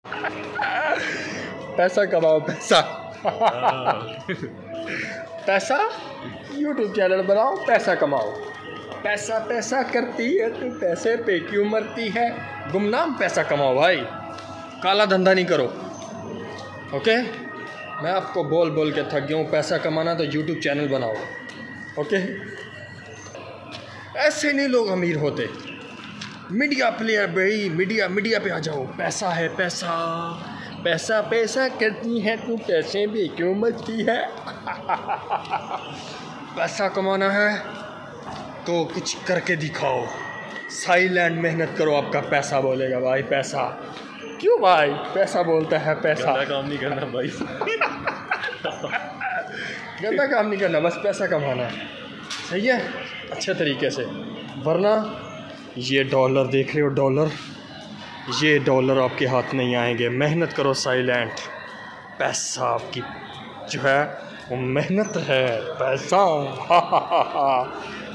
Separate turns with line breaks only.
पैसा कमाओ, पैसा। पैसा, यूट्यूब चैनल बनाओ, पैसा कमाओ। पैसा पैसा करती है तू, पैसे पे क्यों मरती है। गुमनाम पैसा कमाओ भाई, काला धंधा नहीं करो। ओके, मैं आपको बोल बोल के थक गया हूँ। पैसा कमाना तो यूट्यूब चैनल बनाओ। ओके, ऐसे नहीं लोग अमीर होते। मीडिया प्लेयर भाई, मीडिया पे आ जाओ। पैसा है पैसा, पैसा पैसा करती है तू, पैसे भी क्यों मचती है। पैसा कमाना है तो कुछ करके दिखाओ, साइलेंट मेहनत करो, आपका पैसा बोलेगा भाई। पैसा क्यों भाई, पैसा बोलता है पैसा।
गंदा काम नहीं करना भाई।
गंदा काम नहीं करना, बस पैसा कमाना। सही है, अच्छे तरीके से। वरना ये डॉलर देख रहे हो, डॉलर, ये डॉलर आपके हाथ नहीं आएंगे। मेहनत करो साइलेंट। पैसा आपकी जो है वो मेहनत है, पैसा।